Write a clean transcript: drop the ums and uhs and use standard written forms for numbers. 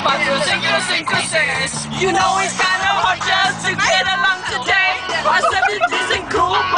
but idiosyncrasies. You know it's kinda hard just to get along today. Possibilities and cool.